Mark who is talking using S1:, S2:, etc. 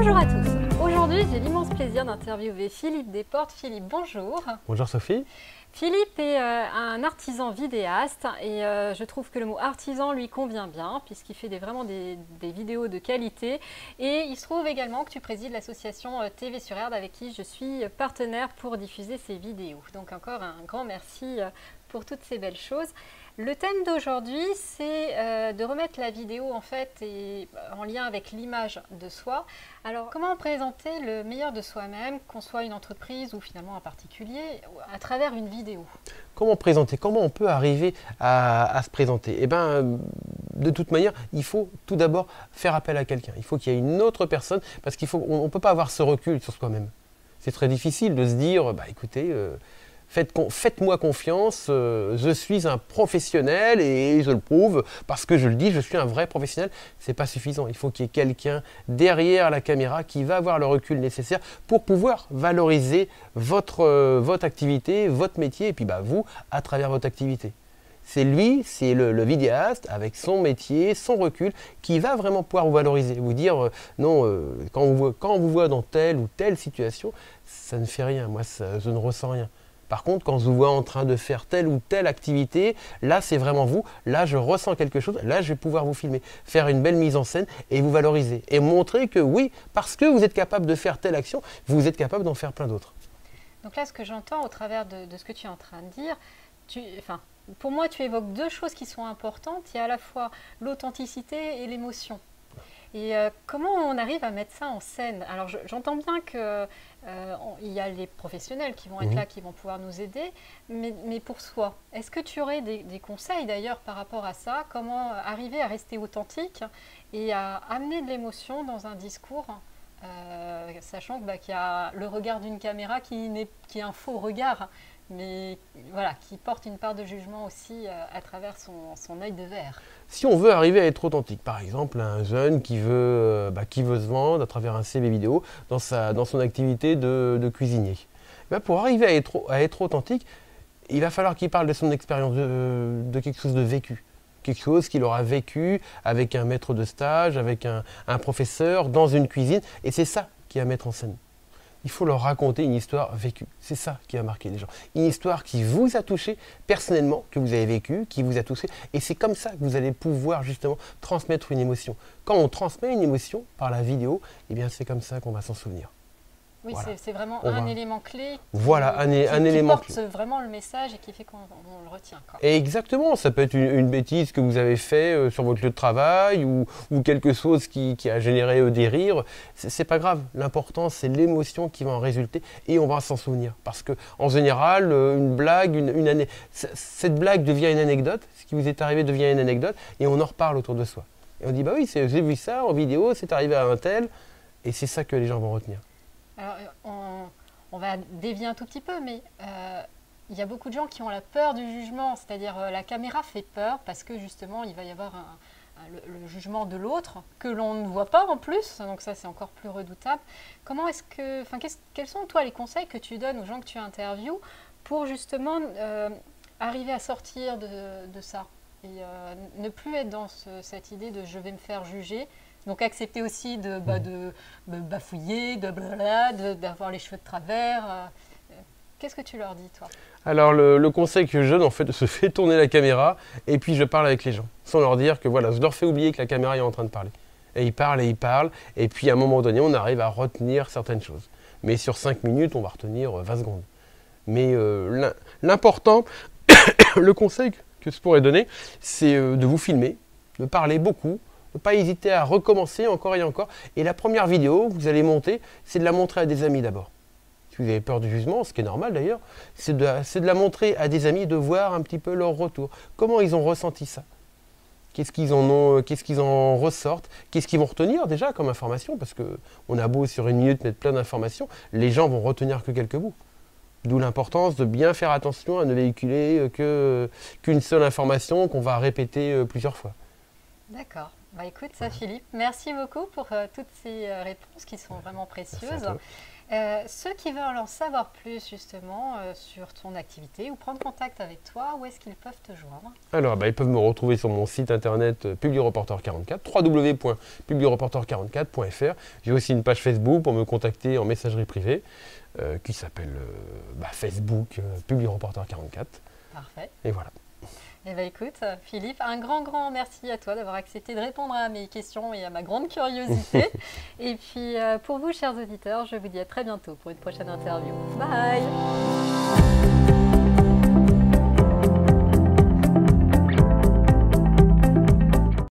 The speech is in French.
S1: Bonjour à tous. Aujourd'hui, j'ai l'immense plaisir d'interviewer Philippe Desportes. Philippe, bonjour.
S2: Bonjour Sophie.
S1: Philippe est un artisan vidéaste et je trouve que le mot artisan lui convient bien puisqu'il fait vraiment des vidéos de qualité. Et il se trouve également que tu présides l'association TV sur Erde avec qui je suis partenaire pour diffuser ces vidéos. Donc encore un grand merci pour toutes ces belles choses. Le thème d'aujourd'hui, c'est de remettre la vidéo en fait en lien avec l'image de soi. Alors, comment présenter le meilleur de soi-même, qu'on soit une entreprise ou finalement un particulier, à travers une vidéo?
S2: Comment présenter? Comment on peut arriver à se présenter? Eh bien, de toute manière, il faut tout d'abord faire appel à quelqu'un. Il faut qu'il y ait une autre personne, parce qu'on ne peut pas avoir ce recul sur soi-même. C'est très difficile de se dire, bah écoutez, faites-moi confiance, je suis un professionnel et je le prouve parce que je le dis, je suis un vrai professionnel. Ce n'est pas suffisant. Il faut qu'il y ait quelqu'un derrière la caméra qui va avoir le recul nécessaire pour pouvoir valoriser votre activité, votre métier et puis bah, vous, à travers votre activité. C'est lui, c'est le vidéaste avec son métier, son recul, qui va vraiment pouvoir vous valoriser. Vous dire, non, quand on vous voit dans telle ou telle situation, ça ne fait rien. Moi, je ne ressens rien. Par contre, quand je vous vois en train de faire telle ou telle activité, là, c'est vraiment vous. Là, je ressens quelque chose. Là, je vais pouvoir vous filmer, faire une belle mise en scène et vous valoriser. Et montrer que oui, parce que vous êtes capable de faire telle action, vous êtes capable d'en faire plein d'autres.
S1: Donc là, ce que j'entends au travers de ce que tu es en train de dire, pour moi, tu évoques deux choses qui sont importantes. Il y a à la fois l'authenticité et l'émotion. Et comment on arrive à mettre ça en scène? Alors j'entends bien qu'il y a les professionnels qui vont être là, qui vont pouvoir nous aider, mais pour soi, est-ce que tu aurais des conseils d'ailleurs par rapport à ça? Comment arriver à rester authentique et à amener de l'émotion dans un discours, sachant qu'il y a le regard d'une caméra qui est un faux regard, mais voilà, qui porte une part de jugement aussi à travers son œil de verre.
S2: Si on veut arriver à être authentique, par exemple un jeune qui veut se vendre à travers un CV vidéo dans son activité de cuisinier, pour arriver à être authentique, il va falloir qu'il parle de son expérience, de quelque chose de vécu. Quelque chose qu'il aura vécu avec un maître de stage, avec un professeur, dans une cuisine, et c'est ça qui va mettre en scène. Il faut leur raconter une histoire vécue. C'est ça qui va marquer les gens. Une histoire qui vous a touché personnellement, que vous avez vécu, qui vous a touché. Et c'est comme ça que vous allez pouvoir justement transmettre une émotion. Quand on transmet une émotion par la vidéo, eh bien c'est comme ça qu'on va s'en souvenir.
S1: Oui,
S2: voilà.
S1: C'est vraiment un élément clé qui porte vraiment le message et qui fait qu'on le retient.
S2: Et exactement, ça peut être une bêtise que vous avez fait sur votre lieu de travail ou quelque chose qui a généré des rires. C'est pas grave, l'important c'est l'émotion qui va en résulter et on va s'en souvenir. Parce qu'en général, une blague, cette blague devient une anecdote, ce qui vous est arrivé devient une anecdote et on en reparle autour de soi. Et on dit, bah oui, j'ai vu ça en vidéo, c'est arrivé à un tel, et c'est ça que les gens vont retenir.
S1: Alors, on va dévier un tout petit peu, mais il y a beaucoup de gens qui ont la peur du jugement, c'est-à-dire la caméra fait peur parce que justement il va y avoir le jugement de l'autre que l'on ne voit pas en plus, donc ça c'est encore plus redoutable. Quels sont toi les conseils que tu donnes aux gens que tu interviews pour justement arriver à sortir de ça et ne plus être dans cette idée de je vais me faire juger? Donc accepter aussi de bafouiller, d'avoir les cheveux de travers. Qu'est-ce que tu leur dis, toi?
S2: Alors le conseil que je donne, en fait, je fais tourner la caméra et puis je parle avec les gens. Sans leur dire que voilà, je leur fais oublier que la caméra est en train de parler. Et ils parlent, et puis à un moment donné, on arrive à retenir certaines choses. Mais sur 5 minutes, on va retenir 20 secondes. Mais l'important, le conseil que je pourrais donner, c'est de vous filmer, de parler beaucoup, ne pas hésiter à recommencer encore et encore. Et la première vidéo que vous allez monter, c'est de la montrer à des amis d'abord. Si vous avez peur du jugement, ce qui est normal d'ailleurs, c'est de la montrer à des amis, de voir un petit peu leur retour. Comment ils ont ressenti ça? Qu'est-ce qu'ils en ressortent? Qu'est-ce qu'ils vont retenir déjà comme information? Parce qu'on a beau sur une minute mettre plein d'informations, les gens vont retenir que quelques bouts. D'où l'importance de bien faire attention à ne véhiculer qu'une seule information qu'on va répéter plusieurs fois.
S1: D'accord. Bah écoute, ça Philippe, merci beaucoup pour toutes ces réponses qui sont vraiment précieuses. Ceux qui veulent en savoir plus justement sur ton activité ou prendre contact avec toi, où est-ce qu'ils peuvent te joindre?
S2: Alors, ils peuvent me retrouver sur mon site internet Publireporter44, www.publireporter44.fr. J'ai aussi une page Facebook pour me contacter en messagerie privée qui s'appelle Facebook Publireporter44.
S1: Parfait.
S2: Et voilà.
S1: Eh bien écoute, Philippe, un grand merci à toi d'avoir accepté de répondre à mes questions et à ma grande curiosité. Et puis pour vous, chers auditeurs, je vous dis à très bientôt pour une prochaine interview. Bye!